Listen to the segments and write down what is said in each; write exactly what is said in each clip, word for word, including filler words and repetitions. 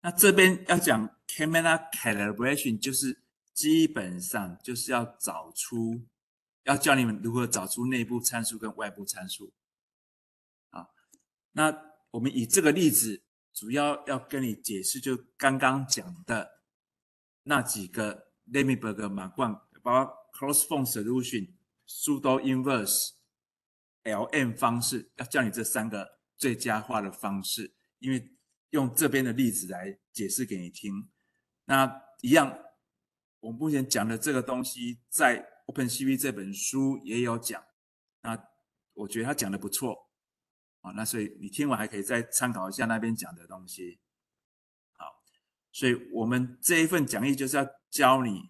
那这边要讲 camera calibration， 就是基本上就是要找出，要教你们如何找出内部参数跟外部参数。啊，那我们以这个例子，主要要跟你解释，就刚刚讲的那几个 Lemberg 马冠，包括 cross-form solution、pseudo inverse、L M 方式，要教你这三个最佳化的方式，因为用这边的例子来解释给你听。那一样，我目前讲的这个东西，在 OpenCV 这本书也有讲，那我觉得他讲的不错。啊，那所以你听完还可以再参考一下那边讲的东西。好，所以我们这一份讲义就是要教你，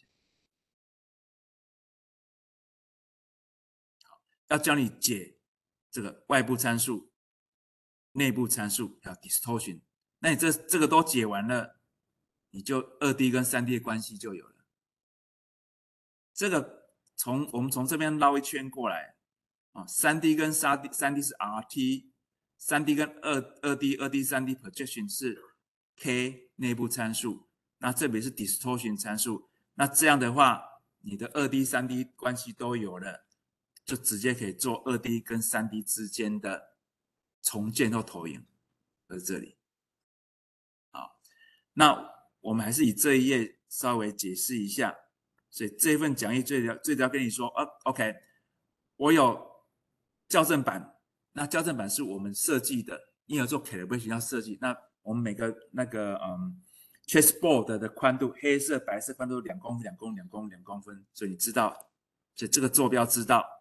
要教你解这个外部参数、内部参数还有 distortion。那你这这个都解完了，你就二 D 跟三 D 的关系就有了。这个从我们从这边绕一圈过来。啊，三 D 跟三 D， 三 D 是 R T， 三 D 跟二 2D、二 D、三 D projection 是 K 内部参数，那这边是 distortion 参数。那这样的话，你的二 D、三 D 关系都有了，就直接可以做二 D 跟三 D 之间的重建或投影，在这里。好，那我们还是以这一页稍微解释一下。所以这份讲义最最要跟你说，啊 ，OK， 我有校正版，那校正版是我们设计的，因为做 calibration 要设计。那我们每个那个嗯 chessboard 的宽度，黑色、白色宽度两公分、两公分、两公分、两公分，所以你知道，所以这个坐标知道。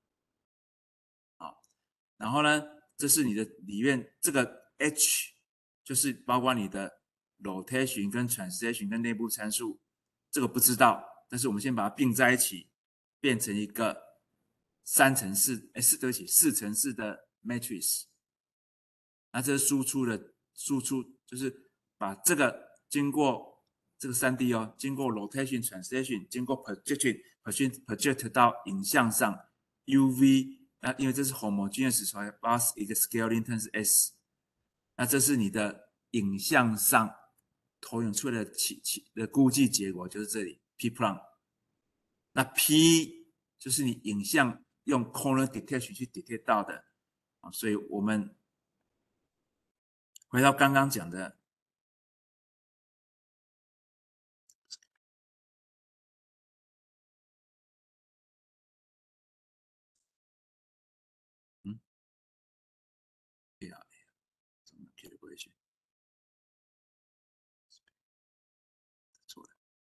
好，然后呢，这是你的里面这个 H， 就是包括你的 rotation 跟 translation 跟内部参数，这个不知道，但是我们先把它并在一起，变成一个三乘四，哎，四对不起，四乘四的 matrix。那这是输出的输出，就是把这个经过这个 三 D 哦，经过 rotation、translation， 经过 projection、project project 到影像上 U V。那因为这是 homogeneous， 所以把一个 scaling term 是 S。那这是你的影像上投影出来的的估计结果，就是这里 P plot。那 P 就是你影像用 corner detection 去 detect 到的，啊，所以我们回到刚刚讲的，嗯，哎呀，怎么 calibration 错了？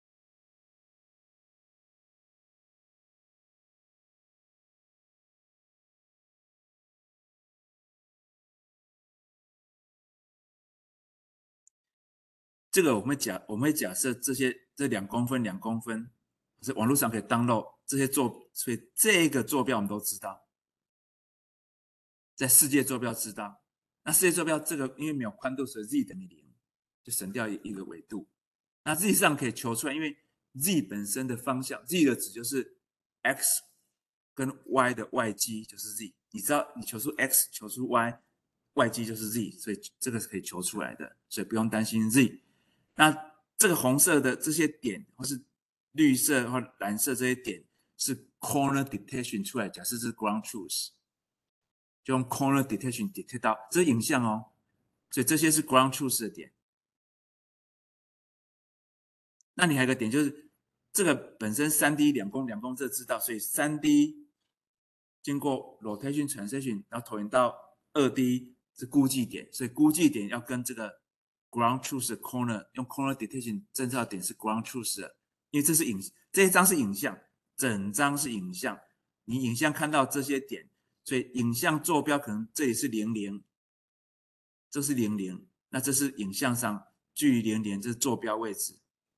这个我们假我们会假设这些这两公分两公分是网络上可以 download 这些坐，所以这个坐标我们都知道，在世界坐标知道。那世界坐标这个因为没有宽度，所以 z 等于零，就省掉一个纬度。那 z 上可以求出来，因为 z 本身的方向 z 的值就是 x 跟 y 的外积就是 z， 你知道你求出 x 求出 y， 外积就是 z， 所以这个是可以求出来的，所以不用担心 z。那这个红色的这些点，或是绿色或蓝色这些点，是 corner detection 出来，假设是 ground truth， 就用 corner detection detect 到，这是影像哦，所以这些是 ground truth 的点。那你还有个点就是这个本身 三 D 两公两公这知道，所以 三 D 经过 rotation translation 然后投影到 二 D 是估计点，所以估计点要跟这个 ground truth 的 corner 用 corner detection 侦测点是 ground truth 的，因为这是影这一张是影像，整张是影像，你影像看到这些点，所以影像坐标可能这里是零零，这是零零，那这是影像上距离零零，这是坐标位置。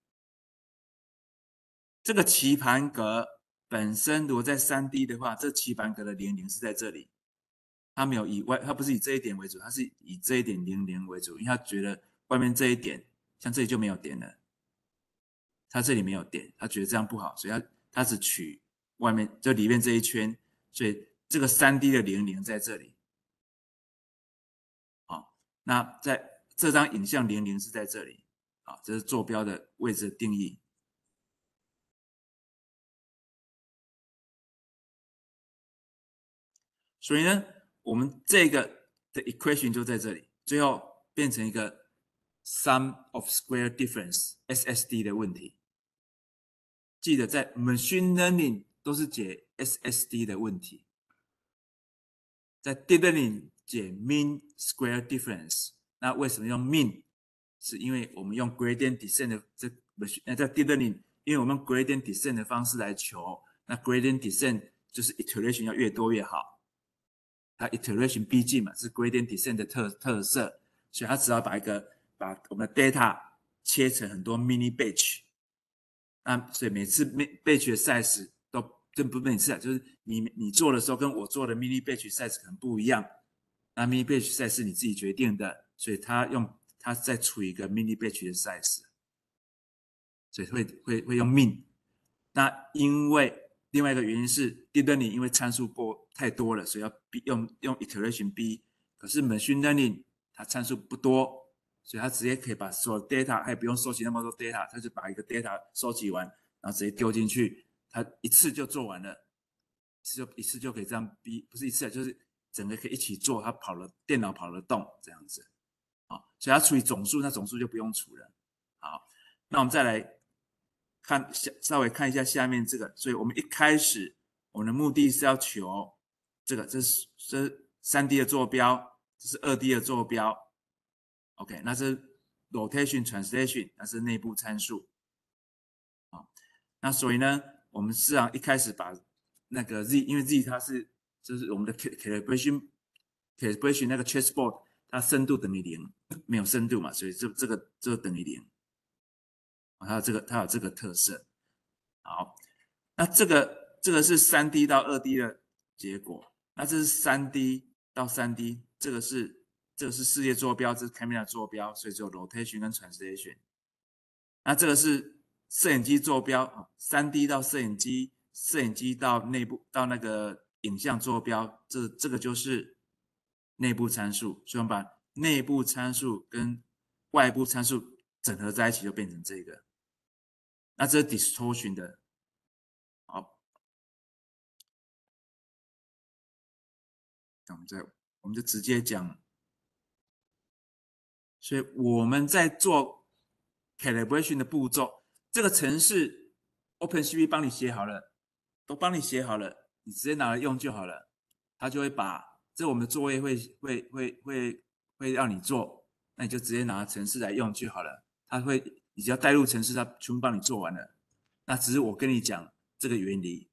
这个棋盘格本身如果在 三 D 的话，这棋盘格的零零是在这里，它没有以外，它不是以这一点为主，它是以这一点零零为主，因为他觉得外面这一点，像这里就没有点了，他这里没有点，他觉得这样不好，所以他他只取外面就里面这一圈，所以这个 三 D 的零零在这里。好，那在这张影像零零是在这里，啊，这是坐标的位置的定义。所以呢，我们这个的 equation 就在这里，最后变成一个 sum of square difference S S D 的问题。记得在 machine learning 都是解 S S D 的问题，在 deep learning 解 mean square difference。那为什么用 mean？ 是因为我们用 gradient descent 的这那在 deep learning， 因为我们用 gradient descent 的方式来求，那 gradient descent 就是 iteration 要越多越好。它 iteration 逼近嘛，是 gradient descent 的特特色，所以它只要把一个把我们的 data 切成很多 mini batch， 那所以每次 batch 的 size 都这不每次啊，就是你你做的时候跟我做的 mini batch size 可能不一样，那 mini batch size 是你自己决定的，所以它用它再除一个 mini batch 的 size， 所以会会会用 mean。那因为另外一个原因是 deep learning 因为参数过太多了，所以要用用 iteration 逼。可是 machine learning 它参数不多，所以它直接可以把所有 data， 还不用收集那么多 data， 它就把一个 data 收集完，然后直接丢进去，它一次就做完了，一次就一次就可以这样逼，不是一次，就是整个可以一起做，它跑了电脑跑得动这样子。好，所以它除以总数，那总数就不用除了。好，那我们再来看稍微看一下下面这个，所以我们一开始我们的目的是要求这个，这是这是 三 D 的坐标，这是 二 D 的坐标 ，OK， 那是 rotation translation， 那是内部参数，啊，那所以呢，我们实际上一开始把那个 z， 因为 z 它是就是我们的 calibration calibration 那个 chessboard， 它深度等于零，没有深度嘛，所以这这个这个等于零。它有这个，它有这个特色。好，那这个这个是 三 D 到 二 D 的结果，那这是 三 D 到 三 D， 这个是这个是世界坐标，这是 camera 坐标，所以只有 rotation 跟 translation。那这个是摄影机坐标 ，三 D 到摄影机，摄影机到内部到那个影像坐标，这这个就是内部参数，所以我们把内部参数跟外部参数整合在一起，就变成这个。那这是 distortion 的，好，那我们再我们就直接讲，所以我们在做 calibration 的步骤，这个程式 OpenCV 帮你写好了，都帮你写好了，你直接拿来用就好了，它就会把这我们的作业会会会会会让你做，那你就直接拿程式来用就好了，它会你只要带入程式，它全部帮你做完了，那只是我跟你讲这个原理。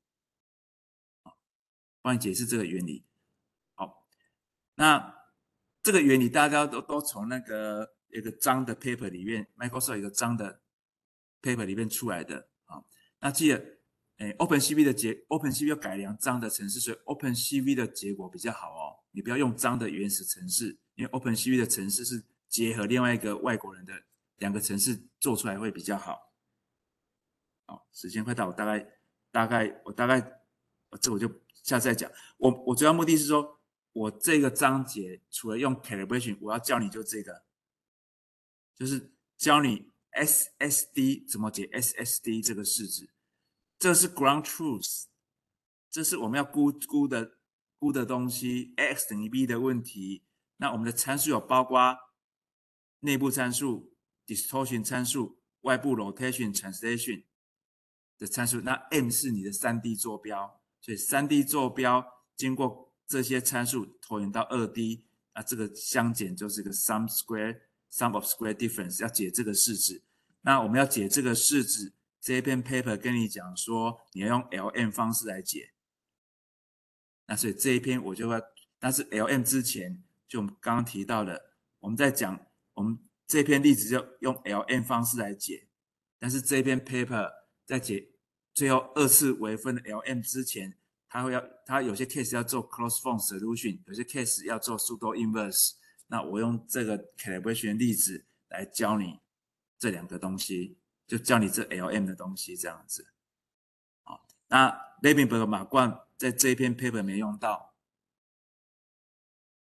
帮你解释这个原理。好，那这个原理大家都都从那个一个章的 paper 里面 ，Microsoft 一个章的 paper 里面出来的啊。那记得，诶 ，OpenCV 的结 OpenCV 要改良章的程式，所以 OpenCV 的结果比较好哦。你不要用章的原始程式，因为 OpenCV 的程式是结合另外一个外国人的两个程式做出来会比较好。好，时间快到，我大概大概我大概这我就下次再讲。我我主要目的是说，我这个章节除了用 calibration， 我要教你就这个，就是教你 S S D 怎么解 S S D 这个式子，这是 ground truth， 这是我们要估估的估的东西 ，x 等于 b 的问题。那我们的参数有包括内部参数、distortion 参数、外部 rotation、translation 的参数。那 m 是你的 三 D 坐标，所以 三 D 坐标经过这些参数投影到 二 D， 那这个相减就是个 sum square sum of square difference， 要解这个式子。那我们要解这个式子，这一篇 paper 跟你讲说，你要用 L M 方式来解。那所以这一篇我就要，但是 L M 之前就我们刚刚提到的，我们在讲我们这篇例子就用 L M 方式来解，但是这篇 paper 在解最后二次微分的 L M 之前，它会要它有些 case 要做 closed form solution， 有些 case 要做 pseudo inverse。那我用这个 calibration 例子来教你这两个东西，就教你这 L M 的东西这样子。好，那 Levenberg 马冠在这一篇 paper 没用到，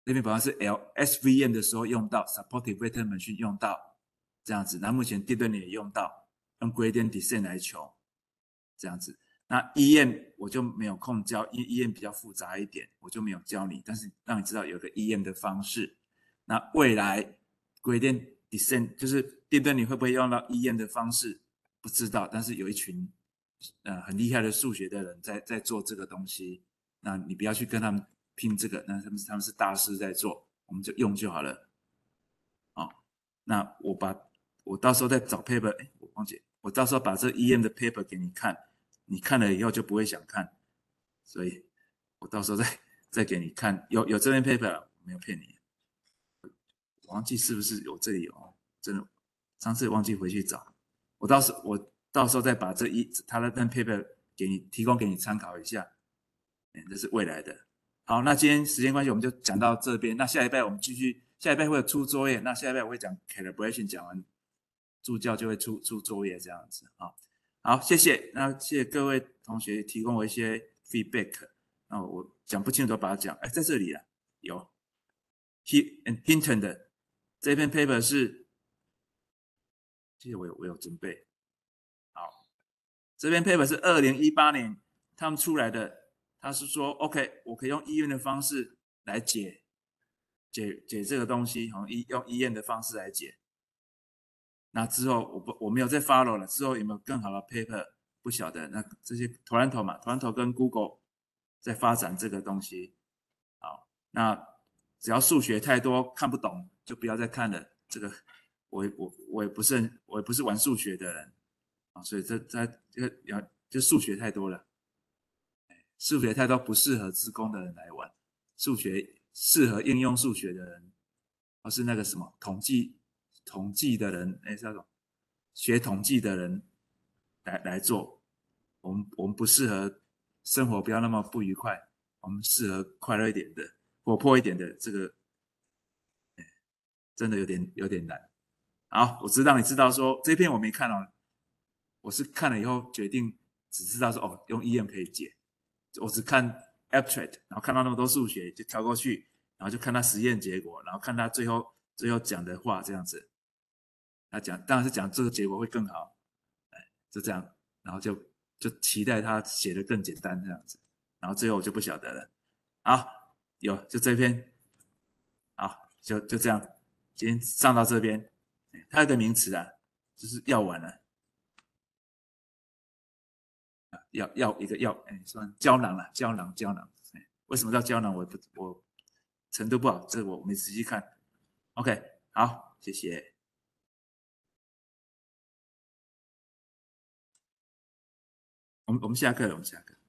这边好像是 L S V M 的时候用到 supportive vector machine 用到这样子，那目前 deep learning 也用到用 gradient descent 来求这样子。那 E M 我就没有空教，因为 E M 比较复杂一点，我就没有教你，但是让你知道有个 E M 的方式。那未来 gradient descent 就是 deep learning 会不会用到 E M 的方式，不知道，但是有一群呃很厉害的数学的人在在做这个东西，那你不要去跟他们拼这个，那他们他们是大师在做，我们就用就好了。哦，那我把我到时候再找 paper， 哎，我忘记，我到时候把这 E M 的 paper 给你看，你看了以后就不会想看，所以我到时候再再给你看，有有这篇 paper， 没有骗你，我忘记是不是有这里有，真的，上次忘记回去找，我到时我到时候再把这一他的那 paper 给你提供给你参考一下，这是未来的。好，那今天时间关系我们就讲到这边，那下一拜我们继续，下一拜会有出作业，那下一拜我会讲 calibration， 讲完助教就会出出作业这样子啊。好，谢谢，那谢谢各位同学提供我一些 feedback， 那我讲不清楚把它讲，哎，在这里啊，有 Hinton 的这篇 paper 是，其实我有我有准备，好，这篇 paper 是二零一八年他们出来的。他是说 ，OK， 我可以用医院的方式来解解解这个东西，用医用医院的方式来解。那之后我不我没有再 follow 了，之后有没有更好的 paper 不晓得。那这些 Toronto 嘛 ，Toronto 跟 Google 在发展这个东西。好，那只要数学太多看不懂，就不要再看了。这个我我我也不是很我也不是玩数学的人啊，所以这这这个要就数学太多了。数学太多不适合自工的人来玩，数学适合应用数学的人，或是那个什么统计统计的人，哎，叫什么学统计的人来来做。我们我们不适合生活不要那么不愉快，我们适合快乐一点的、活泼一点的。这个真的有点有点难。好，我知道你知道说这篇我没看哦，我是看了以后决定只知道说哦，用 E M 可以解。我只看 abstract， 然后看到那么多数学就跳过去，然后就看他实验结果，然后看他最后最后讲的话这样子。他讲当然是讲这个结果会更好，哎，就这样，然后就就期待他写的更简单这样子，然后最后我就不晓得了。好，有就这篇，好，就就这样，今天上到这边，它有个名词啊，就是药丸了。药药一个药，哎，算胶囊了，胶囊胶囊。哎，为什么叫胶囊？我不我程度不好，这个我没仔细看。OK，好，谢谢。我们我们下课了，我们下课。